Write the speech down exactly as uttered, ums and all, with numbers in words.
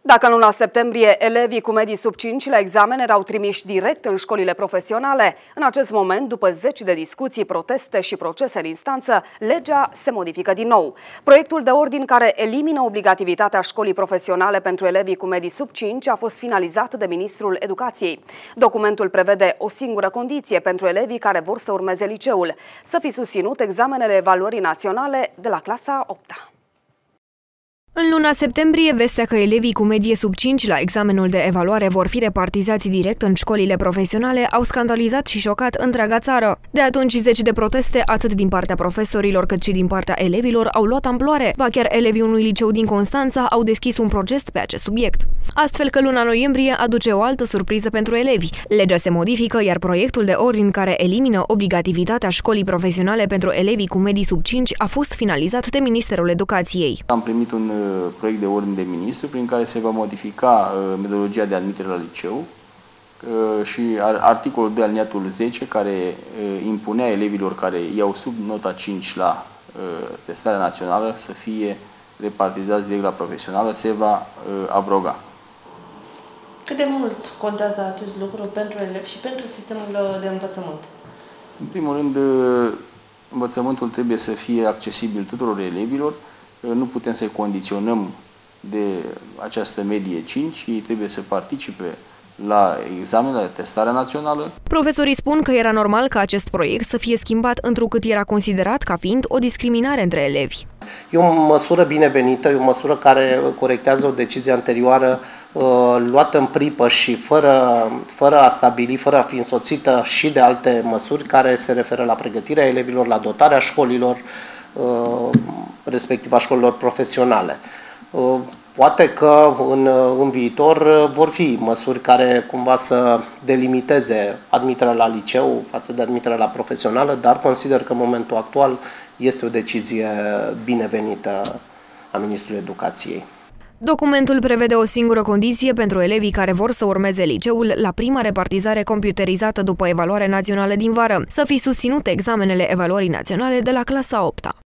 Dacă în luna septembrie elevii cu medii sub cinci la examen erau trimiși direct în școlile profesionale, în acest moment, după zeci de discuții, proteste și procese în instanță, legea se modifică din nou. Proiectul de ordin care elimină obligativitatea școlii profesionale pentru elevii cu medii sub cinci a fost finalizat de Ministrul Educației. Documentul prevede o singură condiție pentru elevii care vor să urmeze liceul: să fi susținut examenele evaluării naționale de la clasa a opta. În luna septembrie, vestea că elevii cu medie sub cinci la examenul de evaluare vor fi repartizați direct în școlile profesionale au scandalizat și șocat întreaga țară. De atunci, zeci de proteste, atât din partea profesorilor cât și din partea elevilor, au luat amploare. Ba chiar elevii unui liceu din Constanța au deschis un proces pe acest subiect. Astfel că luna noiembrie aduce o altă surpriză pentru elevi. Legea se modifică, iar proiectul de ordin care elimină obligativitatea școlii profesionale pentru elevii cu medii sub cinci a fost finalizat de Ministerul Educației. Am primit un proiect de ordin de ministru prin care se va modifica metodologia de admitere la liceu și articolul doi aliniatul zece, care impunea elevilor care iau sub nota cinci la testarea națională să fie repartizați direct la profesională, se va abroga. Cât de mult contează acest lucru pentru elevi și pentru sistemul de învățământ? În primul rând, învățământul trebuie să fie accesibil tuturor elevilor. Nu putem să condiționăm de această medie cinci, ei trebuie să participe la examenele de testare națională. Profesorii spun că era normal ca acest proiect să fie schimbat, întrucât era considerat ca fiind o discriminare între elevi. E o măsură binevenită, e o măsură care corectează o decizie anterioară uh, luată în pripă și fără, fără a stabili, fără a fi însoțită și de alte măsuri care se referă la pregătirea elevilor, la dotarea școlilor, uh, respectiv a școlilor profesionale. Poate că în, în viitor vor fi măsuri care cumva să delimiteze admiterea la liceu față de admiterea la profesională, dar consider că în momentul actual este o decizie binevenită a Ministrului Educației. Documentul prevede o singură condiție pentru elevii care vor să urmeze liceul la prima repartizare computerizată după evaluarea națională din vară: să fi susținut examenele evaluării naționale de la clasa a opta.